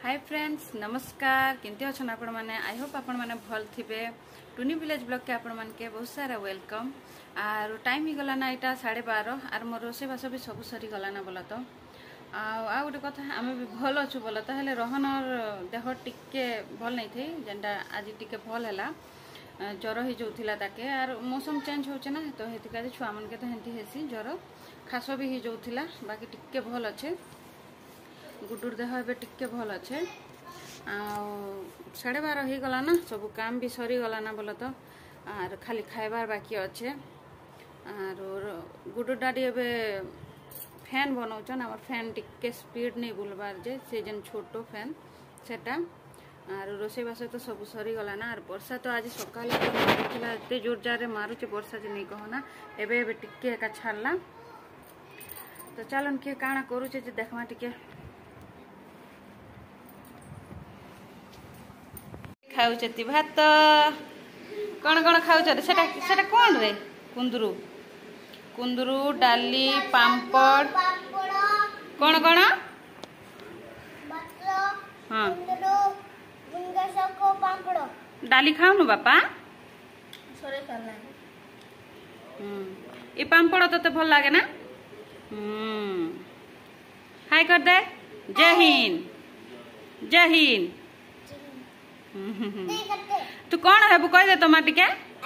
Hi friends नमस्कार केमती अच्छा आपण मैंने आई होप आपण मैंने भल थे टुनी विलेज ब्लॉग के आपण मान के बहुत सारा वेलकम आर टाइम ही गला ना यहाँ 12:30 आर मोर रोसे बास भी सब सरी गला ना बोला तो आ गोटे कथा आम भी भल अच्छु बोला तो हेले रहनर देह टिके भल नहीं थी जेनटा आज टिके भल है ज्वर ही जाऊला ताके आर मौसम चेंज होचे ना तो हेतिका छुआ मन के तो हेंती हेसी ज्वर खास भी ही जाऊला बाकी टिके भल अच्छे गुडुर देह ए टिके भल अच्छे आ 12:30 हो गला ना सब काम भी सरी गला ना बोला तो आर खाली खाइबार बाकी अच्छे आर गुडुर डाडी ए फैन बनाऊन आम फैन टिके स्पीड नहीं बुलबार जे से जेन छोटो फैन सेटा आर रोसेबास तो सब सरी गला ना आर वर्षा तो आज सकाल एत जोर जार मारुचे वर्षा जे नहीं कहना एबे एबे टिके एका छाड़ला तो चलन किए काଣା करूचे जे देखमा टिके खाऊचती भात कौन कौन खाऊचते सेटा सेटा कौन रे कुंदरू कुंदरू डाली पापड़ कौन कौन हाँ डाली खाऊ बापा ये पापड़ तो भल लगे ना हाय कर दे जय हिंद जय हिंद तू कौन है कह दे तुम टिके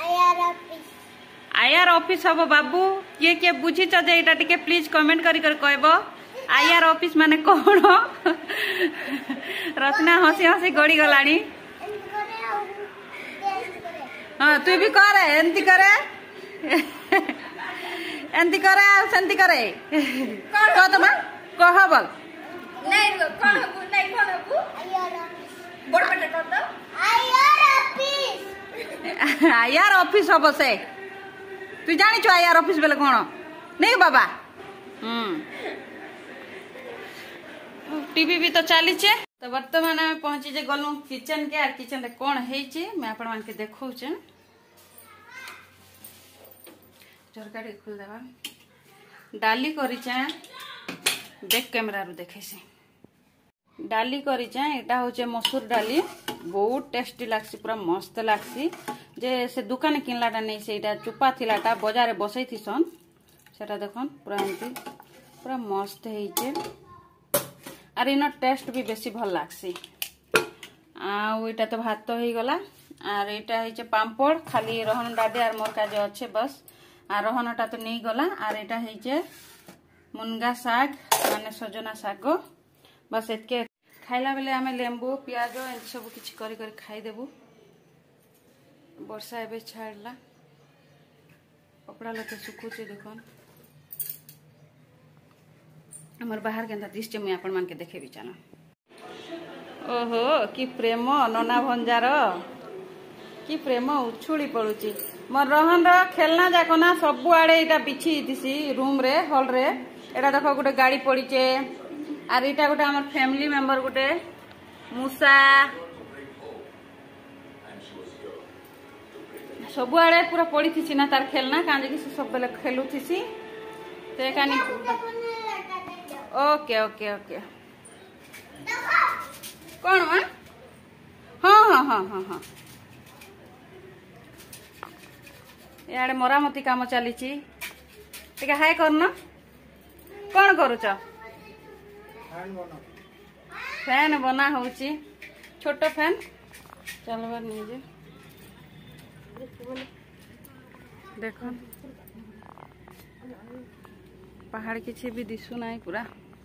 आईआर ऑफिस हम बाबू किए किए बुझी चे प्लीज कमेंट करी कहब आईआर ऑफिस माने कौन रचना हसी हसी गड़ी गलानी हाँ तू भी करे एंती करे एंती करे सेंती करे कह तुम कह बोल आईआर ऑफिस हम से तू जानी आईआर ऑफिस बेले कौन नहीं बाबा टीवी भी तो चली तो वर्तमान आम पहुंची जे गलु किचन के आर किचन रे कौन है मैं आपण मान के देखौचे झरका टे खोल देवा डाली करिचे बैक कैमरा रू देखे से डाली करिचे एटा होचे मसूर डाली बहुत टेस्टी लागसी पूरा मस्त लागसी जे से दुकान किनलाटा नहीं सेटा चुपा थिलाटा बाजार बसई थिसन सेटा देखन पूरा एंती पूरा मस्त हेइचे आर इन टेस्ट भी बेसी भल लागसी आटा तो भात तो हो गला आर एटा हेइचे पापड़ खाली रहन डाडे आर मोर काजे अच्छे बस आर रहनटा तो नहीं गला आर एटा हेइचे मुनगा साग माने सजना साग बस एतके खाइला बेले आमे लेंबू प्याज एंत सब किछि करी करी खाई देबू वर्षा एबे छाड़ला कपड़ा लते सुखुचे देखन हमर बाहर केंता दिसचे मुई आपण मान के देखे भी चला ओहो की प्रेम नना भंजार की प्रेम उछुड़ी पड़ुची मोर रहन रो खेलना जाको ना सब आड़े एटा बिछी दिसी रूम रे हॉल रे एटा देखो गोटे गाड़ी पड़ीचे आर इटा गोटे हमर फैमिली मेंबर गोटे मूसा सब आड़े पूरा पड़ी थी ना तार खेलना काजे कि सब बेले खेलु थी ते कानी ओके ओके ओके कौन मा हाँ हाँ हाँ हाँ हाँ याडे मरामती काम चली टिके हाय करना कौन करुच फैन बना होची छोटो फैन चलबार नहीं देखो पहाड़ किसी भी दिशु ना पूरा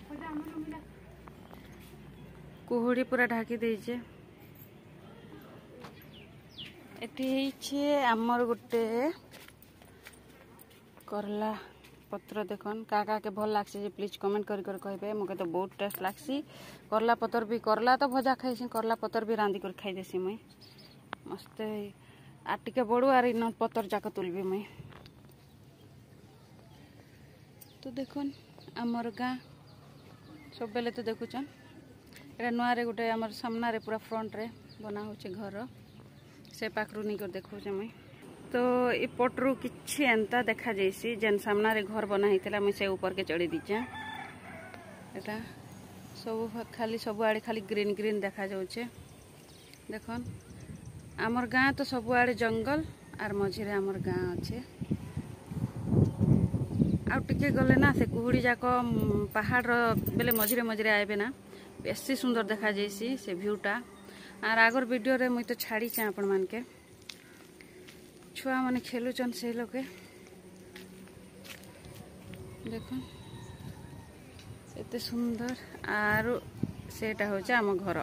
कुहुड़ी पूरा ढाकी देइछे एटी आमर गोटे करला पत्र देखन का के भल लागसी प्लीज कमेंट कर कहबे मके तो बहुत टेस्ट लागसी करला पतर भी करला तो भजा खाइसी करला पतर भी रांधी कर खाई देसी मुई मस्त आ टिके बड़ू आर इन पतर जाक तुलबी मुई तो देखन आमर गाँ सब बेले तो देखुचन एटा नुआ रे गोटे आमर सामना रे पूरा फ्रंट रे बना होचे घर से पाखरु नहीं कर देखुचे मुई तो ये पटरू किछि एंता देखा जैसी जेन सामना रे घर बना हितला मुई से ऊपर के चढ़ी दीचा एटा सब खाली सबुआड़े खाली ग्रीन ग्रीन देखा जाउछे। देखन आमर गाँ तो सबुआड़े जंगल आर मझिरे आमर गाँ अच्छे। आउ टिके गले ना से कुहुड़ी जाक पहाड़ बेले मझिरे मझिरे आएबे ना बेसी सुंदर देखा जाइसी से व्यूटा। आर आगर वीडियो रे मुई तो छाड़ी चे आपण मान के छुआ माने खेलुचन से लोके देखो एते सुंदर। आरो सेटा होचे आम घर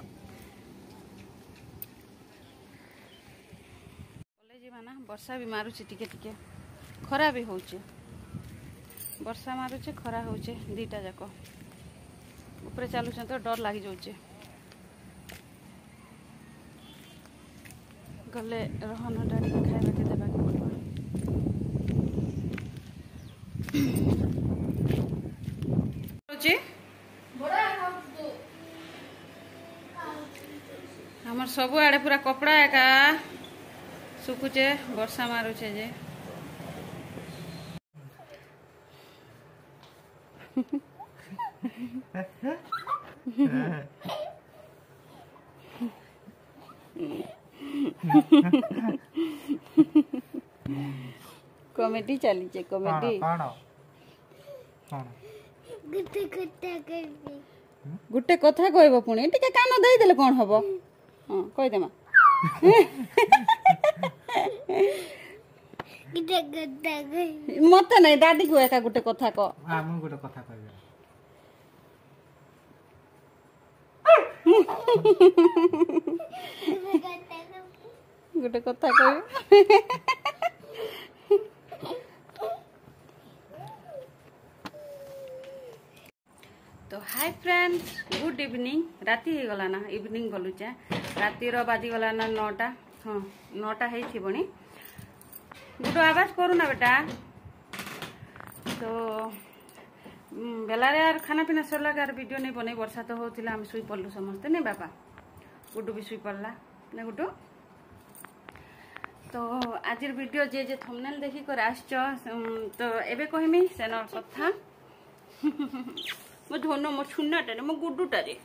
कॉलेज माना वर्षा भी मारुचे टिके टिके खरा भी होचे। वर्षा मारुचे खरा होचे दीटा जाक ऊपर चलुचे तो डर लगी जाउचे। गले रहन डाड़ी खाइबा के देबा के पड़बा। हमर सब आड़े पूरा कपड़ा एका सुखुचे वर्षा मारुचे जे कॉमेडी चलीचे कॉमेडी गुटे कथा कहब पुणी टिके कान दे देले कौन हबो। हां कहि देमा मते नहीं दादी को एका गुटे कथा को हम गुटे कथा कहबे गुटे कथा कहबे। तो हाय फ्रेंड्स गुड इवनिंग राति हो गला ना इवनिंग बोलुचे रातिर बाजी गला ना 9टा। हाँ 9टा है थी गुड आवाज करू ना बेटा। तो बेलारे यार खाना पीना सरला यार वीडियो नहीं बने वर्षा तो होतिला हम सुई पड़लु समस्ते नहीं बापा गुड्डू भी सुई पड़ला ना गुड्डू। तो आज वीडियो जे जे थंबनेल देखी कर आसछ तो एबे कहमी सेनर कथा मो धोनो मो छुन्नाटा मो गुड्डूटा रे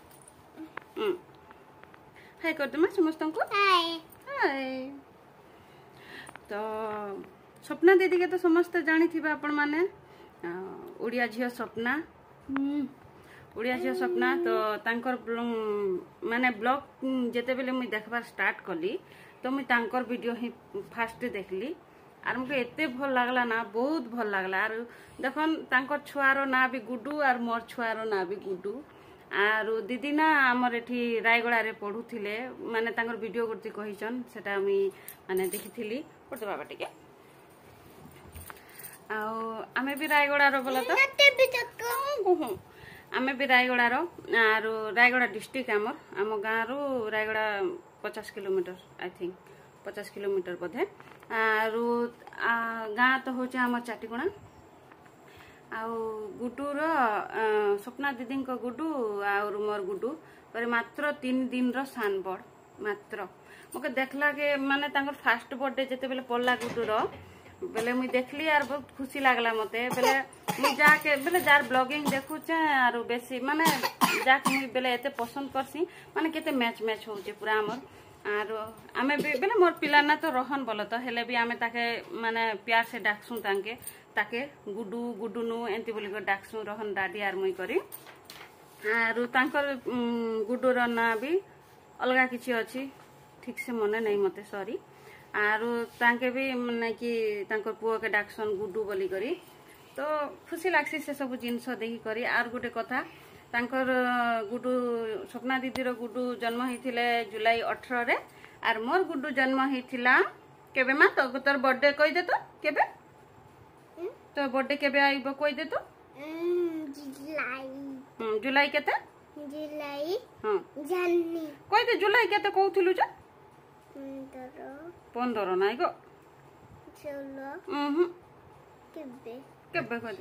हाय कर दमा समस्त को हाय हाय। तो स्वप्ना दीदी के तो समस्त जानी थिबा आपण माने ओडिया झियो स्वप्ना ओडिया झियो स्वप्ना। तो तांकर माने ब्लॉग जेते बेले मुई देखबार स्टार्ट कली तो मुई तांकर वीडियो ही फास्ट देखली आर मुके एते भल लागला ना बहुत भल लागला। आर देखन तांकर छुआरो ना भी गुड्डू आर मोर छुआरो ना भी गुड्डू। आर दीदी ना हमर एठी रायगड़ा रे पढुथिले माने तांकर वीडियो करती कहिचन सेटा मुई माने देखिथिली पढ बाबा टिके आमे भी रायगड़ा रो बोला तो आमे भी रायगड़ा रो आर रायगड़ा डिस्ट्रिक्ट आम गाँ रू Rayagada 50 kilometre I think 50 kilometre बोधे। आर गाँ तो होचे आम चाटीगुणा आउ गुड्डू रो स्वप्ना दीदी को गुड्डू आउर मोर गुड्डू पर मात्र 3 दिन रो सान बड़ मात्र मके देखला के माने तांकर फास्ट बर्थडे जेते बेले पड़ला गुड्डू रो बेले मुई देखली आर बहुत खुशी लागला मते बेले मुई जाके बेले जार ब्लॉगिंग देखुचे आर बेसी माने जाके मुई बेले एते पसंद करसी माने केते मैच मैच होचे पूरा हमर। आर आमे बेले मोर पिला ना तो रहन बोल तो हेले भी आमे ताके माने प्यार से डाकसु ताके गुड्डू गुड्डूनु एंती बोली को डाकसु रहन दादी आर मुई करी। आर तांकर गुड्डू रो ना भी अलगा किछि अछि ठीक से मने नहीं मते सॉरी। आर तांके भी माने कि तांकर पुओ के डाकसन गुड्डू बोली करी तो खुशी लागसी से सब जिनस देखी करी। आर गोटे कथा तांकर गुड्डू स्वप्ना दीदी रो गुड्डू जन्म हिथिले जुलाई 18 रे आर मोर गुड्डू जन्म हिथिला केबे मा तो तोर बर्थडे कहि दे तो केबे तो बर्थडे केबे आइबो कहि दे तो जुलाई जुलाई केते जुलाई हां जाननी कहि दे जुलाई केते कहउथिलु जा 15 नाइ गो 16 केबे केबे कहि दे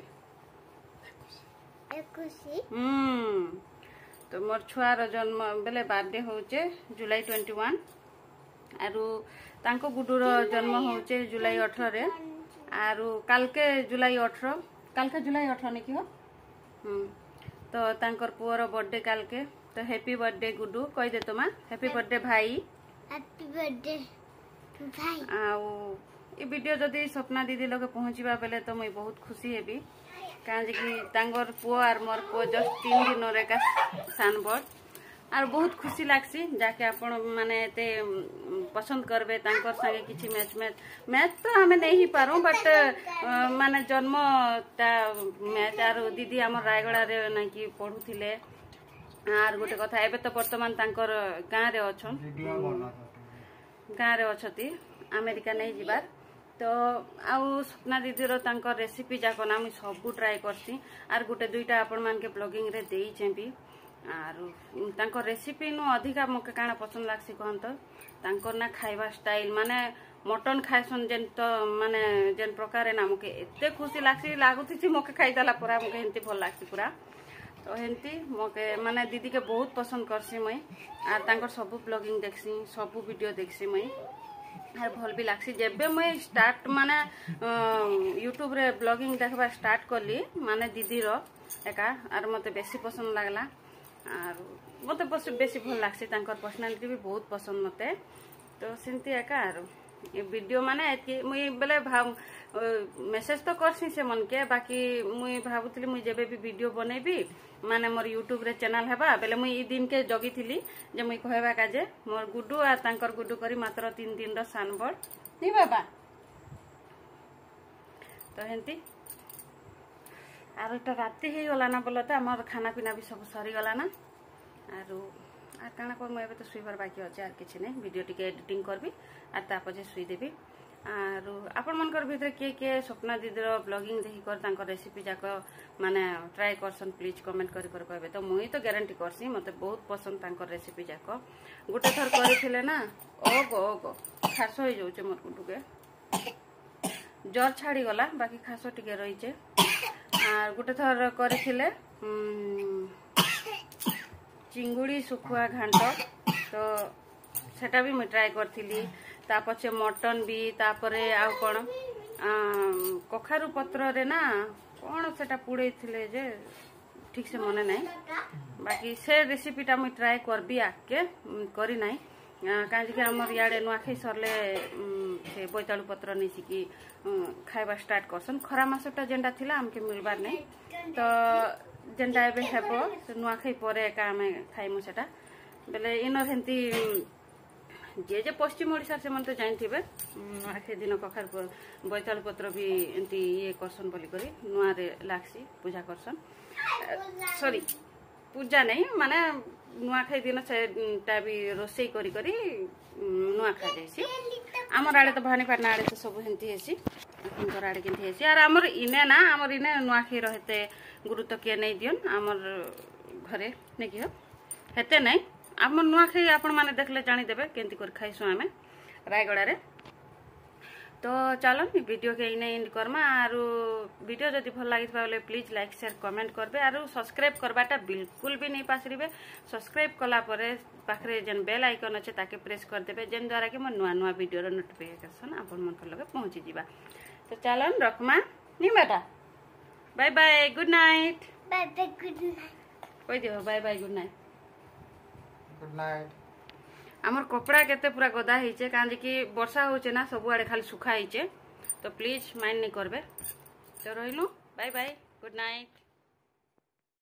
21 तो मोर छुआर जन्म बेले बर्थडे होचे जुलाई 21 आरु तांको गुड्डू रो जन्म होचे जुलाई 18 रे आरु कालके जुलाई 18 कालके जुलाई 18 ने की हो तो तांकर पुअर बर्थडे काल के तो हैप्पी बर्थडे गुड्डू कहि दे तो मां हैप्पी बर्थडे भाई हैप्पी बर्थडे भाई आउ ये वीडियो जदि स्वप्ना दीदी लगे पहुँचवा बेले तो मुई बहुत खुशी हेबी कहीं कि तांगर पुओ आर मोर पुओ जस्ट 3 दिन रे का सान बड़ आर बहुत खुशी लागसी जाके आपण माने एते पसंद करबे तांकर संगे किछि मैच तो हमें नहीं ही पारो बट माने जन्म ता मैच आर दीदी हमर रायगड़ा रे ना कि पढुथिले आर गोटे कथा एबे तो वर्तमान तांकर गाँ रे अछती अमेरिका नहीं जिबार तो आउ स्वप्ना दीदीर तांकर रेसिपी जाक ना मुई सब ट्राई करसी आर गोटे दुईटा आपण मान के ब्लॉगिंग रे देई भी आर तांकर रेसिपी नु अधिका मके काना पसंद लागसी कहन तो तांकर ना खाइबा स्टाइल माने मटन खाइसन जेन तो माने जेन प्रकार ना मके एते खुशी लागसी लागुती छी मके खाइदला पूरा मके हेंती भल लागसी पूरा तो हेंती मके माने दीदी के बहुत पसंद करसी मई आर तांकर सब ब्लॉगिंग देखसी सब वीडियो देखसी मई आर भल भी लागसी जेबे मैं स्टार्ट माने यूट्यूब रे ब्लॉगिंग देखबा स्टार्ट करली माने दीदी रो एका आर मते बेसी पसंद लागला आर मते बेसी भल लागसी तांकर पर्सनालिटी भी बहुत पसंद मते तो सेंती एका आर ये वीडियो माने एतकी मुई बेले भाव मेसेज तो करसी से मन के बाकी मुई भाबुतली मुई जेबे भी वीडियो बनेबी माने मोर यूट्यूब रे चैनल हेबा बेले मुई ई दिन के जगी थिली जे मुई कहबा का जे मोर गुड्डू आ तांकर गुड्डू करी मात्र 3 दिन रो सान बड़ नी बाबा तो हेंती आर एटा राती हे गला ना बोलते हमर खाना पीना भी सब सरी गला ना आरो आर काना को मैं तो सुइबर बाकी अछि आर किछि नै वीडियो टिके एडिटिंग करबी आर तापजे सुई देबी आरो आपण मनकर भीतर के स्वप्ना दीदीर ब्लॉगिंग देखि कर तांकर रेसिपी जाक माने ट्राई करसन प्लीज कमेंट करी कर कहबे तो मुई तो गारंटी करसी मते बहुत पसंद तांकर रेसिपी जाक गुटे थर करिथिले ना ओगो खासो हो जाउचे मोर गुटुके जर छाड़ी गला बाकी खासो टिके रहिचे आर गुटे थर करिथिले चिंगुड़ी सुखुआ घांट तो सेटा भी मैं ट्राई करथिली ता पछे मटन भी तापरे आउ कोन कखारु पत्र रे ना कोन सेटा पुड़े थिले जे ठीक से मने नहीं बाकी से रेसिपीटा मैं ट्राई करबी आके करी नहीं कांजी के हमर याडे नुआखै सरले से बोइतालु पत्र नै सिकी खाइबा स्टार्ट करसन खरा मासटा जेंडा थिला हमके मिलबार नहीं तो जेंडा एबे हेबो नुआखै परे का हमें खाइमु सेटा बेले इनर हेंती जे जे पश्चिम ओडिसा से मन तो जानथिबे नुआखै दिन कखार बोइतालु पत्र भी एंती ये करसन बोली करी नुआ रे लागसी पूजा करसन सॉरी पूजा नहीं माने नुआखै दिन सेटा भी रोसई करी करी नुआ खा जायसी हमर आड़े तो भानीपाटना आड़े तो सब हेंती हेसी हमर आड़े केंती हेसी आर हमर इने ना हमर इने नुआखै रहते गुरुत्व के नहीं दियन हमर घरे ने कि हेते नहीं हमर नुआखै आपण माने देखले जानि देबे केंती कर खाइसु हमें रायगड़ा रे तो चलो वीडियो के इने एंड करमा आरो वीडियो जदि भल लागिथबा बोले प्लीज लाइक शेयर कमेंट करबे आरो सब्सक्राइब करबाटा बिल्कुल भी नहीं पासरिबे सब्सक्राइब कला परे पाखरे जेन बेल आइकन अछि ताके प्रेस कर देबे जेन द्वारा कि म नुआ वीडियो रो नोटिफिकेशन आपन मन लगे पहुंची जीवा तो चलो रखमा नी बेटा bye bye good night bye bye good night कोइ दियो बाय बाय गुड नाइट आमर कपड़ा केते पूरा गदा हिचे कांजे कि वर्षा होचे ना सब आड़े खाली सुखा हिचे तो प्लीज माइंड नहीं करबे तो रहिलु बाय बाय गुड नाइट।